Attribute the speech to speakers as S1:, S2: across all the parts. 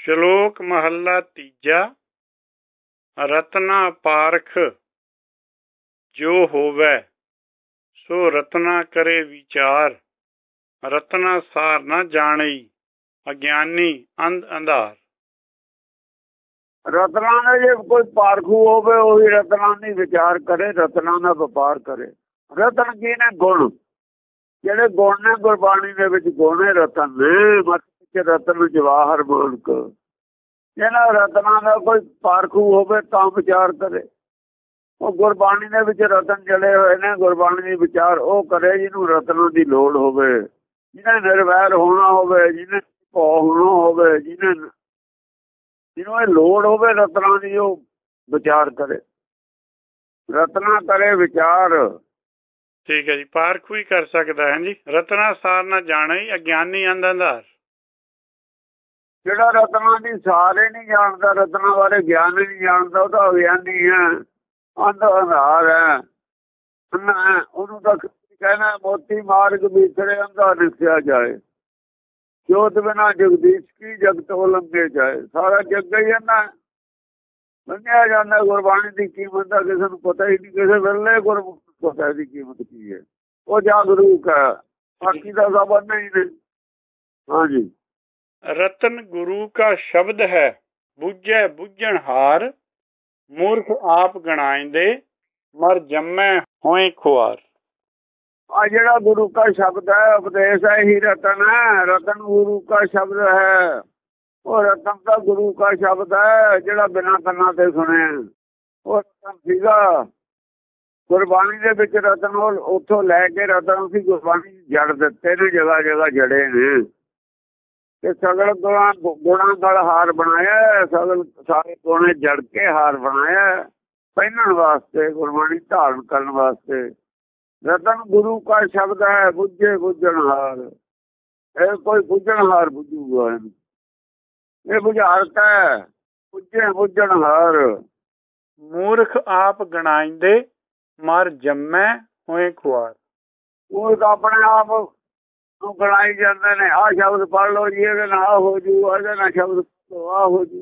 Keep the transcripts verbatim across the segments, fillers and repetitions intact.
S1: ਸ਼ਲੋਕ ਮਹੱਲਾ ਤੀਜਾ। ਰਤਨਾ ਪਾਰਖ ਜੋ ਹੋਵੈ ਸੋ ਰਤਨਾ ਕਰੇ ਵਿਚਾਰ। ਰਤਨਾ ਸਾਰ ਨਾ ਜਾਣਈ ਅਗਿਆਨੀ ਅੰਧ ਅੰਧਾਰ।
S2: ਰਤਨਾ ਨੇ ਜੇ ਕੋਈ ਪਾਰਖੂ ਹੋਵੇ ਉਹੀ ਰਤਨਾ ਨਹੀਂ ਵਿਚਾਰ ਕਰੇ, ਰਤਨਾ ਦਾ ਵਪਾਰ ਕਰੇ। ਰਤਨ ਕੀ ਨੇ? ਗੁਣ। ਜਿਹੜੇ ਗੁਣ ਨੇ ਗੁਰਬਾਣੀ ਦੇ ਵਿੱਚ ਗੁਣ ਹੈ ਰਤਨ ਨੇ। ਮਤ ਰਤਨ ਜਵਾਹਰ ਮਾਨਕ। ਜਿਹਨਾਂ ਰਤਨਾ ਦਾ ਕੋਈ ਪਾਰਖੂ ਹੋਵੇ ਤਾਂ ਵਿਚਾਰ ਕਰੇ। ਉਹ ਗੁਰਬਾਣੀ ਦੇ ਵਿੱਚ ਰਤਨ ਜੜੇ ਹੋਏ ਨੇ, ਗੁਰਬਾਣੀ ਦੀ ਵਿਚਾਰ ਉਹ ਕਰੇ ਜਿਹਨੂੰ ਰਤਨਾਂ ਦੀ ਲੋੜ ਹੋਵੇ, ਜਿਹਨੇ ਨਿਰਵੈਰ ਹੋਣਾ ਹੋਵੇ, ਜਿਹਨੇ ਭਉ ਹੋਣਾ ਹੋਵੇ, ਜਿਹਨੇ ਜਿਹਨੂੰ ਇਹ ਲੋੜ ਹੋਵੇ ਰਤਨਾਂ ਦੀ, ਉਹ ਵਿਚਾਰ ਕਰੇ। ਰਤਨਾ ਕਰੇ ਵਿਚਾਰ।
S1: ਠੀਕ ਹੈ ਜੀ। ਪਾਰਖੂ ਹੀ ਕਰ ਸਕਦਾ ਹੈ ਜੀ। ਰਤਨਾ ਸਾਰ ਨਾ ਜਾਣੇ ਅਗਿਆਨੀ ਅੰਧ ਅੰਧਾਰ।
S2: ਜਿਹੜਾ ਰਤਨਾਂ ਦੀ ਸਾਰੇ ਨਹੀਂ ਜਾਣਦਾ, ਰਤਨਾਂ ਬਾਰੇ ਗਿਆਨ ਨਹੀਂ ਜਾਣਦਾ, ਉਹ ਤਾਂ ਅਗਿਆਨੀ ਹੈ, ਅੰਧ ਅੰਧਾਰ ਹੈ। ਉਹਨੂੰ ਤਾਂ ਕਹਿਣਾ ਮੋਤੀ ਮਾਰਗ ਵਿਸਰੇ ਅੰਧਾ ਦਿਸਿਆ ਜਾਏ। ਜੋਤ ਬਿਨਾ ਜਗਦੀਸ਼ ਕੀ ਜਗਤ ਉਲੰਘੇ ਜਾਏ। ਸਾਰਾ ਜੱਗ ਹੀ ਜਾਂਦਾ ਮੰਨਿਆ ਜਾਂਦਾ। ਗੁਰਬਾਣੀ ਦੀ ਕੀਮਤ ਦਾ ਕਿਸੇ ਨੂੰ ਪਤਾ ਹੀ ਨਹੀਂ। ਕਿਸੇ ਵੇਲੇ ਗੁਰਮੁਖ ਪਤਾ ਦੀ ਕੀਮਤ ਕੀ ਹੈ। ਉਹ ਜਾਗਰੂਕ ਹੈ, ਬਾਕੀ ਦਾ ਸਭ ਨਹੀਂ ਨੇ। ਹਾਂਜੀ।
S1: रतन गुरु का शब्द है बुझे बुझन हार। मूर्ख आप गणाइंदे मर जम्मै होए खुआर।
S2: आ ਜਿਹੜਾ गुरु का शब्द है उपदेश है ही रतन है। रतन गुरु का शब्द है। ਉਹ रतन का गुरु का शब्द है ਜਿਹੜਾ ਬਿਨਾਂ ਕੰਨਾਂ ਤੇ ਸੁਣੇ। ਉਹ ਰਤਨ ਸੀਗਾ ਗੁਰਬਾਣੀ ਦੇ ਵਿੱਚ। ਰਤਨ ਉੱਥੋਂ ਲੈ ਕੇ ਰਤਨ ਸੀ ਗੁਰਬਾਣੀ ਜੜ ਦਿੱਤੇ ਨੇ, ਜਗ੍ਹਾ ਜਗ੍ਹਾ ਜੜੇ ਨੇ। ਤੇ ਸਗਲ ਗੁਣਾ ਗੁਣਾ ਨਾਲ ਹਾਰ ਬਣਾਇਆ। ਸਗਲ ਸਾਰੇ ਗੁਣੇ ਜੜ ਕੇ ਹਾਰ ਬਣਾਇਆ, ਪਹਿਨਣ ਵਾਸਤੇ, ਗੁਰਬਾਣੀ ਧਾਰਨ ਕਰਨ ਵਾਸਤੇ। ਰਤਨ ਗੁਰੂ ਕਾ ਸ਼ਬਦ ਹੈ ਬੁੱਝੇ ਬੁੱਝਣ ਹਾਰ। ਇਹ ਕੋਈ ਬੁੱਝਣ ਹਾਰ ਬੁੱਝੂਗਾ ਇਹਨੂੰ। ਇਹ ਬੁਝਾਰਤ ਹੈ ਬੁੱਝੇ ਬੁੱਝਣ ਹਾਰ।
S1: ਮੂਰਖ ਆਪ ਗਣਾਇਂਦੇ ਮਰ ਜੰਮੈ ਹੋਏ ਖੁਆਰ।
S2: ਉਹ ਤਾਂ ਆਪਣੇ ਆਪ ਨੂੰ ਗਣਾਈ ਜਾਂਦੇ ਨੇ। ਆਹ ਸ਼ਬਦ ਪੜ੍ਹ ਲਓ ਜੀ, ਇਹਦੇ ਨਾਲ ਆਹ ਹੋ ਜੂ, ਇਹਦੇ ਨਾਲ ਸ਼ਬਦ ਆਹ ਹੋ ਜੂ।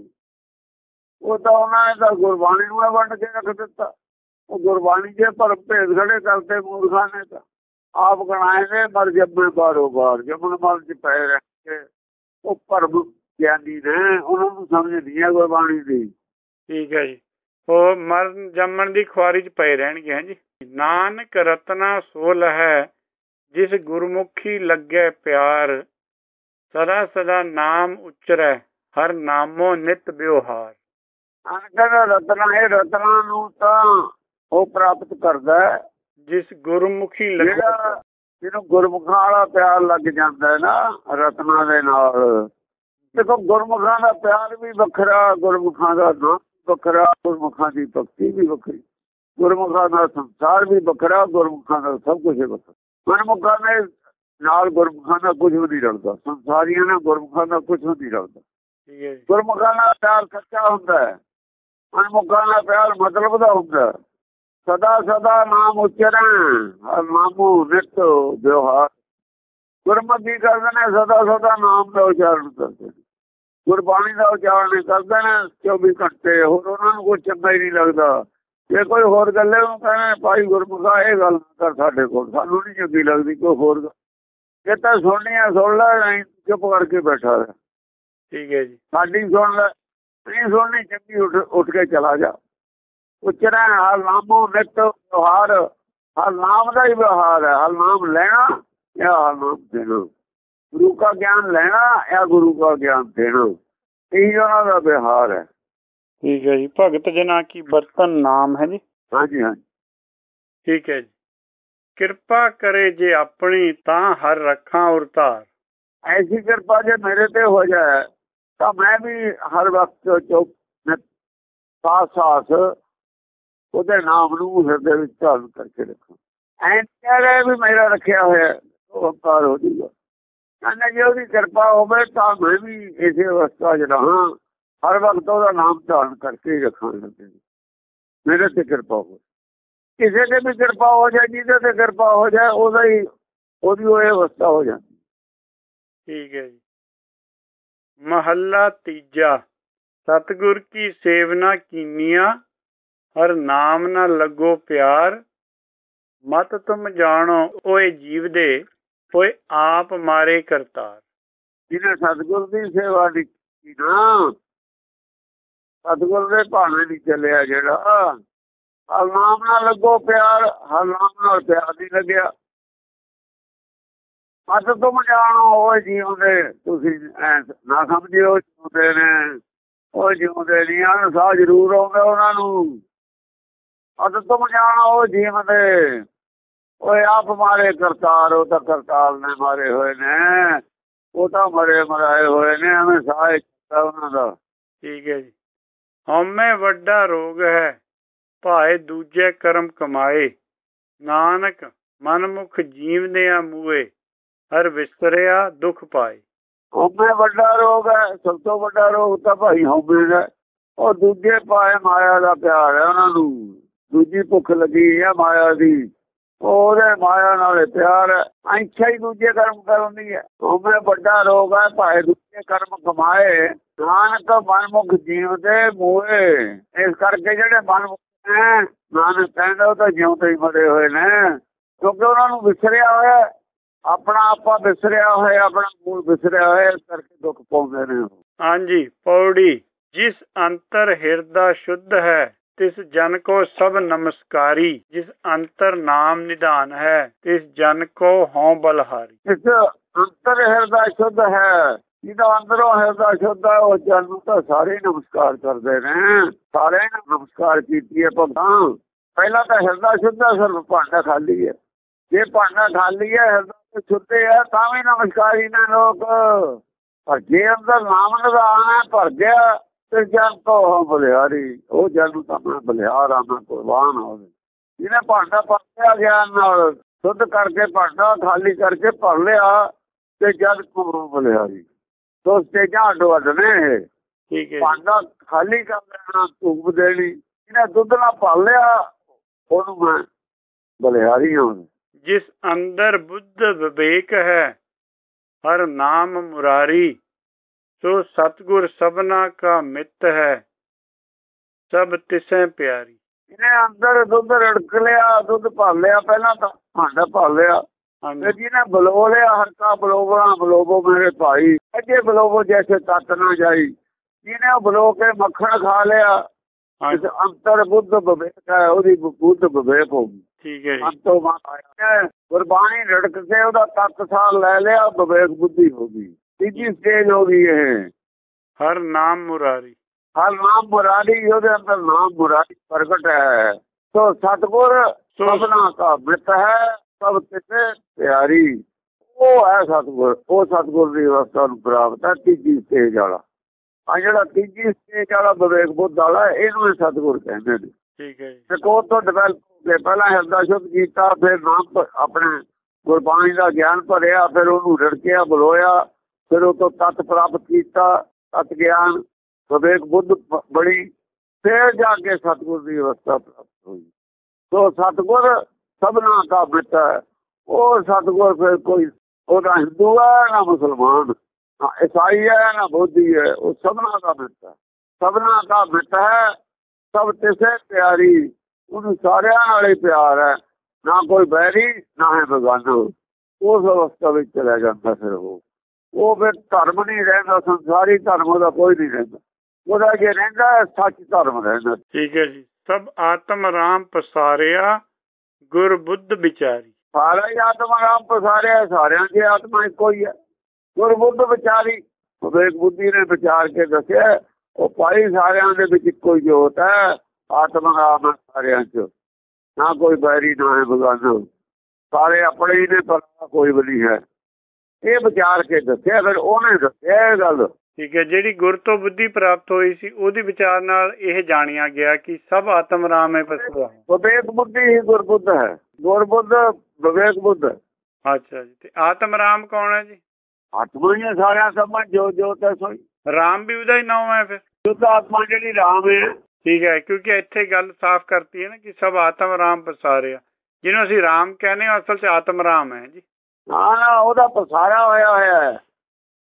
S2: ਉਹ ਤਾਂ ਉਹਨਾਂ ਨੇ ਤਾਂ ਗੁਰਬਾਣੀ ਨੂੰ ਵੰਡ ਕੇ ਰੱਖ ਦਿੱਤਾ। ਉਹ ਗੁਰਬਾਣੀ ਦੇ ਭਰਮ ਭੇਦ ਖੜੇ ਕਰਦੇ ਮੂਰਖਾਂ ਨੇ। ਤਾਂ ਆਪ ਗਣਾਏ ਨੇ ਮਰ ਜੰਮੇ ਬਾਰੋ ਬਾਰ। ਜੰਮਣ ਮਰ ਚ ਪਏ ਰਹਿ ਕੇ ਉਹ ਭਰਮ ਗਿਆਨੀ ਨੇ, ਉਹਨਾਂ ਨੂੰ ਸਮਝ ਨਹੀਂ ਹੈ ਗੁਰਬਾਣੀ ਦੀ।
S1: ਠੀਕ ਹੈ ਜੀ। ਉਹ ਮਰ ਜੰਮਣ ਦੀ ਖੁਆਰੀ ਚ ਪਏ ਰਹਿਣਗੇ। ਹੈ ਜੀ। ਨਾਨਕ ਰਤਨਾ ਸੋਲ ਹੈ ਜਿਸ ਗੁਰਮੁਖੀ ਲੱਗੇ ਪਿਆਰ। ਸਦਾ ਸਦਾ ਨਾਮ ਉਚਰੈ ਹਰ ਨਾਮੋ ਨਿਤ ਵਿਵਹਾਰ।
S2: ਅਨਕਰ ਰਤਨਾ ਇਹ ਰਤਨਾ ਨੂੰ ਤਾਂ ਉਹ ਪ੍ਰਾਪਤ ਕਰਦਾ
S1: ਜਿਸ ਗੁਰਮੁਖੀ ਲੱਗੇ।
S2: ਜਿਹਨੂੰ ਗੁਰਮੁਖਾਂ ਵਾਲਾ ਪਿਆਰ ਲੱਗ ਜਾਂਦਾ ਹੈ ਨਾ ਰਤਨਾ ਦੇ ਨਾਲ। ਦੇਖੋ ਗੁਰਮੁਖਾਂ ਦਾ ਪਿਆਰ ਵੀ ਵੱਖਰਾ, ਗੁਰਮੁਖਾਂ ਦਾ ਨਾਮ ਵੱਖਰਾ, ਗੁਰਮੁਖਾਂ ਦੀ ਭਗਤੀ ਵੀ ਵੱਖਰੀ, ਗੁਰਮੁਖਾਂ ਦਾ ਸੰਸਾਰ ਵੀ ਵੱਖਰਾ, ਗੁਰਮੁਖਾਂ ਦਾ ਸਭ ਕੁਝ ਵੱਖਰਾ। ਮਨਮੁਖਾਂ ਦੇ ਨਾਲ ਗੁਰਮੁਖਾਂ ਦਾ ਕੁਝ ਵੀ ਨਹੀਂ ਰਲਦਾ। ਸੰਸਾਰੀਆਂ ਨਾਲ ਗੁਰਮੁਖਾਂ ਦਾ ਕੁਝ ਵੀ ਨਹੀਂ ਰਲਦਾ। ਗੁਰਮੁਖਾਂ ਦਾ ਪਿਆਰ ਸੱਚਾ ਹੁੰਦਾ ਹੈ, ਮਨਮੁਖਾਂ ਦਾ ਪਿਆਰ ਮਤਲਬ ਦਾ ਹੁੰਦਾ। ਸਦਾ ਸਦਾ ਨਾਮ ਉਚਰਨ ਹਰ ਨਾਮੋ ਨਿਤ ਵਿਵਹਾਰ। ਗੁਰਮੁਖੀ ਕਰਦੇ ਨੇ ਸਦਾ ਸਦਾ ਨਾਮ ਦਾ ਉਚਾਰਨ ਕਰਦੇ ਨੇ, ਗੁਰਬਾਣੀ ਦਾ ਉਚਾਰਨ ਕਰਦੇ ਨੇ ਚੌਵੀ ਘੰਟੇ। ਹੋਰ ਉਹਨਾਂ ਨੂੰ ਕੋਈ ਚੰਗਾ ਹੀ ਨਹੀਂ ਲੱਗਦਾ। ਜੇ ਕੋਈ ਹੋਰ ਗੱਲੇ ਨੂੰ ਕਹਿੰਦੇ ਭਾਈ ਗੁਰਮੁਖਾ ਇਹ ਗੱਲ ਕਰ ਸਾਡੇ ਕੋਲ, ਸਾਨੂੰ ਨਹੀਂ ਚੰਗੀ ਲੱਗਦੀ ਕੋਈ ਹੋਰ ਗੱਲ। ਜੇ ਤਾਂ ਸੁਣਨੀ ਆ ਸੁਣ ਲੈ, ਨਹੀਂ ਚੁੱਪ ਕਰਕੇ ਬੈਠਾ ਰਿਹਾ।
S1: ਠੀਕ ਹੈ ਜੀ।
S2: ਸਾਡੀ ਸੁਣ ਲੈ, ਨਹੀਂ ਸੁਣਨੀ ਚੰਗੀ ਉੱਠ ਉੱਠ ਕੇ ਚਲਾ ਜਾ। ਉਚਰਨ ਹਰ ਨਾਮੋ ਨਿਤ ਵਿਵਹਾਰ। ਹਰ ਨਾਮ ਦਾ ਹੀ ਵਿਵਹਾਰ ਹੈ। ਹਰ ਨਾਮ ਲੈਣਾ ਜਾਂ ਹਰ ਨਾਮ ਦੇਣਾ। ਗੁਰੂ ਕਾ ਗਿਆਨ ਲੈਣਾ ਜਾਂ ਗੁਰੂ ਕਾ ਗਿਆਨ ਦੇਣਾ, ਇਹੀ ਉਹਨਾਂ ਦਾ ਵਿਵਹਾਰ ਹੈ।
S1: ਠੀਕ ਹੈ ਜੀ। ਭਗਤ ਜਨਾ ਕੀ ਬਰਤਨ ਨਾਮ ਹੈ ਜੀ।
S2: ਹਾਂਜੀ ਹਾਂਜੀ।
S1: ਠੀਕ ਹੈ ਜੀ। ਕਿਰਪਾ ਕਰੇ ਜੇ ਆਪਣੀ ਤਾਂ ਹਰ ਰੱਖਾਂ ਉਰਤਾਰ।
S2: ਐਸੀ ਕਿਰਪਾ ਜੇ ਮੇਰੇ ਤੇ ਹੋ ਜਾਏ ਤਾਂ ਮੈਂ ਵੀ ਹਰ ਵਕਤ ਚੁੱਪ ਸਾਥ ਸਾਥ ਉਹਦੇ ਨਾਮ ਨੂੰ ਹਿਰਦੇ ਵਿੱਚ ਧਾਰਨ ਕਰਕੇ ਰੱਖਾਂ। ਐਂ ਕਹਿ ਵੀ ਮੇਰਾ ਰੱਖਿਆ ਹੋਇਆ ਉਹ ਹੰਕਾਰ ਹੋ ਜੂਗਾ। ਕਹਿੰਦੇ ਜੇ ਉਹਦੀ ਕਿਰਪਾ ਹੋਵੇ ਤਾਂ ਮੈਂ ਵੀ ਇਸੇ ਅਵਸਥਾ 'ਚ ਰਹਾਂ, ਹਰ ਵਕਤ ਉਹਦਾ ਨਾਮ ਧਾਰਨ ਕਰਕੇ ਹੀ ਰੱਖਾਂਗੇ। ਮੇਰੇ ਤੇ ਕਿਰਪਾ ਹੋ, ਕਿਸੇ ਤੇ ਵੀ ਕਿਰਪਾ ਹੋ ਜਾਏ, ਜਿਹਦੇ ਤੇ ਕਿਰਪਾ ਹੋ ਜਾਏ ਉਹਦਾ ਹੀ ਉਹਦੀ ਉਹ ਅਵਸਥਾ ਹੋ ਜਾਂਦੀ।
S1: ਠੀਕ ਹੈ ਜੀ। महला तीजा। सतगुर की सेवना कीनिया, हर नाम न लगो प्यार। मत तुम जानो ओए जीव दे, ओए आप मारे करतार।
S2: जिन्हें सतगुर की सेवा की ना, सतगुर के भाने नहीं चलिया जेड़ा, हर नाम ना लगो प्यार, हर नाम नाल प्यार नहीं लग्या। मत तुम जानो ओए जीवदे, तुसी ना समझियो जीवदे ने, ओए जीवदे नहीं आन, साह जरूर आउंदा उन्हां नूं। मत तुम जानो ओए जीवदे, ओए आप मारे करतार। वो तो करतार ने मारे हुए ने, वो तो मरे मराए हुए ने, हमें साह उन्हां दा।
S1: ठीक है जी। हमें वड्डा रोग है, भाए दूजे कर्म कमाए। नानक मनमुख जीवदिया मूए, हर विसरिया दुख पाए।
S2: हमें वड्डा रोग है, सब तो वड्डा रोग तो भाई हमें है। और दूजे पाए माया का प्यार है उन्हां नूं, दूजी भुख लगी है माया दी, ਉਹਦੇ ਮਾਇਆ ਨਾਲ ਪਿਆਰ ਹੈ। ਇੱਛਾ ਹੀ ਦੂਜੇ ਕਰਮ ਕਰਨ ਦੀ ਹੈ। ਹਉਮੈ ਵੱਡਾ ਰੋਗ ਹੈ, ਭਾਵੇਂ ਦੂਜੇ ਕਰਮ ਕਮਾਏ। ਨਾਨਕ ਮਨਮੁਖ ਜੀਵ ਦੇ ਮੂਏ। ਇਸ ਕਰਕੇ ਜਿਹੜੇ ਮਨਮੁਖ ਨੇ, ਨਾਨਕ ਕਹਿੰਦਾ ਉਹ ਤਾਂ ਜਿਉਂਦੇ ਹੀ ਮਰੇ ਹੋਏ ਨੇ, ਕਿਉਂਕਿ ਉਹਨਾਂ ਨੂੰ ਵਿਸਰਿਆ ਹੋਇਆ, ਆਪਣਾ ਆਪਾ ਵਿਸਰਿਆ ਹੋਇਆ, ਆਪਣਾ ਮੂਲ ਵਿਸਰਿਆ ਹੋਇਆ, ਇਸ ਕਰਕੇ ਦੁੱਖ ਪਾਉਂਦੇ ਨੇ।
S1: ਹਾਂਜੀ ਪੌੜੀ। जिस अंतर हृदय शुद्ध है, तिस जन को सब नमस्कारी। जिस अंतर नाम निधान है, तिस जन को हों बलहारी।
S2: जिस अंतर हृदय शुद्ध है, जिहदा अंदरों हृदय शुद्ध है, उस जन नूं तां सारे नमस्कार करदे ने। सारे नमस्कार कीती है भगतां। पहला तो हृदय शुद्ध है, सिर्फ भांडा खाली है। जे भांडा खाली है, हृदय शुद्ध है, तां भी नमस्कारी ने लोग। पर जे अंदर नाम निधान है, भर गया, ਤੇ ਜਨ ਤੋਂ ਬਲਿਹਾਰੀ। ਉਹ ਜਨ ਨੂੰ ਤਾਂ ਮੈਂ ਬਲਿਹਾਰ ਆ, ਮੈਂ ਕੁਰਬਾਨ ਆ। ਜਿਹਨੇ ਭਾਂਡਾ ਭਰ ਲਿਆ ਗਿਆਨ ਨਾਲ, ਸ਼ੁੱਧ ਕਰਕੇ ਭਾਂਡਾ ਖਾਲੀ ਕਰਕੇ ਭਰ ਲਿਆ, ਤੇ ਜਦ ਤੋਂ ਬਲਿਹਾਰੀ। ਦੋ ਸਟੇਜਾਂ ਅੱਡੋ ਅੱਡ ਨੇ। ਭਾਂਡਾ ਖਾਲੀ ਕਰ ਲੈਣਾ, ਧੂਪ ਦੇਣੀ। ਜਿਹਨੇ ਦੁੱਧ ਨਾਲ ਭਰ ਲਿਆ, ਉਹਨੂੰ ਮੈਂ ਬਲਿਹਾਰੀ ਹਾਂ।
S1: ਜਿਸ ਅੰਦਰ ਬੁੱਧ ਵਿਵੇਕ ਹੈ, ਹਰ ਨਾਮ ਮੁਰਾਰੀ। सो सतगुर सबना का मित है, सब तिसे प्यारी।
S2: ਜਿਹਨੇ ਅੰਦਰ ਦੁੱਧ ਰੜਕ ਲਿਆ, ਦੁੱਧ ਭਰ ਲਿਆ, ਪਹਿਲਾਂ ਤਾਂ ਭਾਂਡਾ ਭਰ ਲਿਆ, ਤੇ ਜਿਹਨੇ ਬਲੋ ਲਿਆ, ਹਰਕਾ ਬਲੋਵਣਾ ਬਲੋਵੋ ਮੇਰੇ ਭਾਈ, ਅੱਗੇ ਬਲੋਵੋ ਜੈਸੇ ਤਤ ਨਾ ਜਾਈ। ਜਿਹਨੇ ਬਲੋ ਕੇ ਮੱਖਣ ਖਾ ਲਿਆ, ਜਿਸ ਅੰਤਰ ਬੁੱਧ ਵਿਵੇਕ ਹੈ, ਉਹਦੀ ਬੁੱਧ ਵਿਵੇਕ ਹੋ ਗਈ।
S1: ਠੀਕ ਹੈ।
S2: ਅੰਤੋਂ ਮਾਇਆ ਗੁਰਬਾਣੀ ਰੜਕ ਕੇ ਉਹਦਾ ਤਤ ਸਾਰ ਲੈ ਲਿਆ, ਵਿਵੇਕ ਬੁੱਧੀ ਹੋ ਗਈ। तीजी स्टेज हो गई है
S1: हर नाम मुरारी।
S2: हर नाम मुरारी, ਉਹਦੇ ਅੰਦਰ ਨਾਮ ਮੁਰਾਰੀ ਪ੍ਰਗਟ ਹੈ। तो सतगुर सबना का मित है, सब तिसे प्यारी। ਉਹ ਹੈ ਸਤਗੁਰ। ਉਹ ਸਤਗੁਰ ਦੀ ਅਵਸਥਾ ਨੂੰ ਪ੍ਰਾਪਤ ਹੈ, ਤੀਜੀ ਸਟੇਜ ਵਾਲਾ। ਆ ਜਿਹੜਾ ਤੀਜੀ ਸਟੇਜ ਵਾਲਾ ਵਿਵੇਕ ਬੁੱਧ ਵਾਲਾ, ਇਹਨੂੰ ਸਤਗੁਰ ਕਹਿੰਦੇ ਨੇ।
S1: ਠੀਕ ਹੈ।
S2: ਤੇ ਕੋਹ ਤੋਂ ਡਿਵੈਲਪ ਹੋ ਕੇ ਪਹਿਲਾਂ ਹਿਰਦਾ ਸ਼ੁੱਧ ਕੀਤਾ, ਫਿਰ ਨਾਮ ਆਪਣੇ ਗੁਰਬਾਣੀ ਦਾ ਗਿਆਨ ਭਰਿਆ, ਫਿਰ ਉਹਨੂੰ ਰਿੜਕਿਆ ਬਲੋਇਆ, ਫਿਰ ਉਹ ਤੋਂ ਤਤ ਪ੍ਰਾਪਤ ਕੀਤਾ, ਤਤ ਗਿਆਨ ਵਿਵੇਕ ਬੁੱਧ ਬੜੀ, ਫਿਰ ਜਾ ਕੇ ਸਤਗੁਰ ਦੀ ਅਵਸਥਾ ਪ੍ਰਾਪਤ ਹੋਈ। ਸੋ ਸਤਗੁਰ ਸਭਨਾ ਦਾ ਮਿੱਤ ਹੈ। ਉਹ ਸਤਗੁਰ ਫਿਰ ਕੋਈ ਉਹਦਾ ਹਿੰਦੂ ਹੈ ਨਾ ਮੁਸਲਮਾਨ, ਨਾ ਈਸਾਈ ਹੈ ਨਾ ਬੋਧੀ ਹੈ, ਉਹ ਸਭਨਾ ਦਾ ਮਿੱਤ ਹੈ। ਸਭਨਾ ਦਾ ਮਿੱਤ ਹੈ, ਸਭ ਤਿਸੇ ਪਿਆਰੀ। ਉਹਨੂੰ ਸਾਰਿਆਂ ਨਾਲ ਹੀ ਪਿਆਰ ਹੈ, ਨਾ ਕੋਈ ਬੈਰੀ ਨਾ ਹੈ ਬੇਗਾਨਾ। ਉਸ ਅਵਸਥਾ ਵਿੱਚ ਚਲਾ ਜਾਂਦਾ ਫਿਰ ਉਹ। ਉਹ ਫਿਰ ਧਰਮ ਨਹੀਂ ਰਹਿੰਦਾ, ਸੰਸਾਰੀ ਧਰਮ ਉਹਦਾ ਕੋਈ ਨਹੀਂ ਰਹਿੰਦਾ। ਉਹਦਾ ਜੇ ਰਹਿੰਦਾ ਸੱਚ ਧਰਮ ਰਹਿੰਦਾ।
S1: ਠੀਕ ਹੈ ਜੀ। ਸਭ ਆਤਮ ਰਾਮ ਪਸਾਰਿਆ, ਗੁਰ ਬੁੱਧ ਵਿਚਾਰੀ।
S2: ਸਾਰਾ ਹੀ ਆਤਮਾ ਰਾਮ ਪਸਾਰਿਆ, ਸਾਰਿਆਂ ਦੀ ਆਤਮਾ ਇੱਕੋ ਹੀ ਹੈ। ਗੁਰ ਬੁੱਧ ਵਿਚਾਰੀ, ਵਿਵੇਕ ਬੁੱਧੀ ਨੇ ਵਿਚਾਰ ਕੇ ਦੱਸਿਆ, ਉਹ ਭਾਈ ਸਾਰਿਆਂ ਦੇ ਵਿੱਚ ਇੱਕੋ ਹੀ ਜੋਤ ਹੈ। ਆਤਮਾ ਰਾਮ ਸਾਰਿਆਂ ਚ, ਨਾ ਕੋਈ ਬੈਰੀ ਨਾ ਹੈ ਬੇਗਾਨਾ। ਸਾਰੇ ਆਪਣੇ ਹੀ ਨੇ, ਪਰ ਕੋਈ ਵੀ ਨਹੀਂ ਹੈ। ਇਹ ਵਿਚਾਰ ਕੇ ਦੱਸਿਆ, ਫਿਰ ਉਹਨੇ ਦੱਸਿਆ ਇਹ ਗੱਲ।
S1: ਠੀਕ ਹੈ। ਜਿਹੜੀ ਗੁਰ ਤੋਂ ਬੁੱਧੀ ਪ੍ਰਾਪਤ ਹੋਈ ਸੀ, ਉਹਦੀ ਵਿਚਾਰ ਨਾਲ ਇਹ ਜਾਣਿਆ ਗਿਆ ਕਿ ਸਭ ਆਤਮ ਰਾਮ ਹੈ।
S2: ਵਿਵੇਕ ਬੁੱਧੀ ਹੀ ਗੁਰਬੁੱਧ ਹੈ। ਗੁਰਬੁੱਧ ਵਿਵੇਕ ਬੁੱਧ।
S1: ਅੱਛਾ ਜੀ। ਤੇ ਆਤਮ ਰਾਮ ਕੌਣ ਹੈ ਜੀ?
S2: ਆਤਮਾ ਹੀ ਸਾਰਿਆਂ ਸਮਾਂ ਜੋ ਜੋਤ ਹੈ ਸੋਈ।
S1: ਰਾਮ ਵੀ ਉਹਦਾ ਹੀ ਨਾਮ ਹੈ ਫਿਰ?
S2: ਸ਼ੁੱਧ ਆਤਮਾ ਜਿਹੜੀ ਰਾਮ ਹੈ।
S1: ਠੀਕ ਹੈ। ਕਿਉਂਕਿ ਇੱਥੇ ਗੱਲ ਸਾਫ਼ ਕਰਤੀ ਹੈ ਨਾ ਕਿ ਸਭ ਆਤਮ ਰਾਮ ਪਸਾਰਿਆ। ਜਿਹਨੂੰ ਅਸੀਂ ਰਾਮ ਕਹਿੰਦੇ ਹਾਂ, ਅਸਲ ਚ ਆਤਮ ਰਾਮ ਹੈ ਜੀ।
S2: ਨਾ ਨਾ, ਉਹਦਾ ਪਸਾਰਾ ਹੋਇਆ ਹੋਇਆ ਹੈ।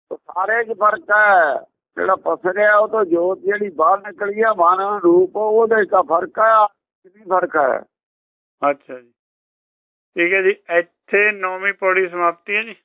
S2: ਸਾਰੇ 'ਚ ਫਰਕ ਹੈ। ਜਿਹੜਾ ਪਸਰਿਆ ਉਹ ਤੋਂ ਜੋਤ ਜਿਹੜੀ ਬਾਹਰ ਨਿਕਲੀ ਆ ਮਨ ਰੂਪ ਉਹਦੇ ਦਾ ਫਰਕ ਆ। ਕੀ ਫਰਕ ਹੈ?
S1: ਅੱਛਾ ਜੀ, ਠੀਕ ਹੈ ਜੀ। ਇੱਥੇ ਨੌਵੀਂ ਪੌੜੀ ਸਮਾਪਤੀ ਹੈ ਜੀ।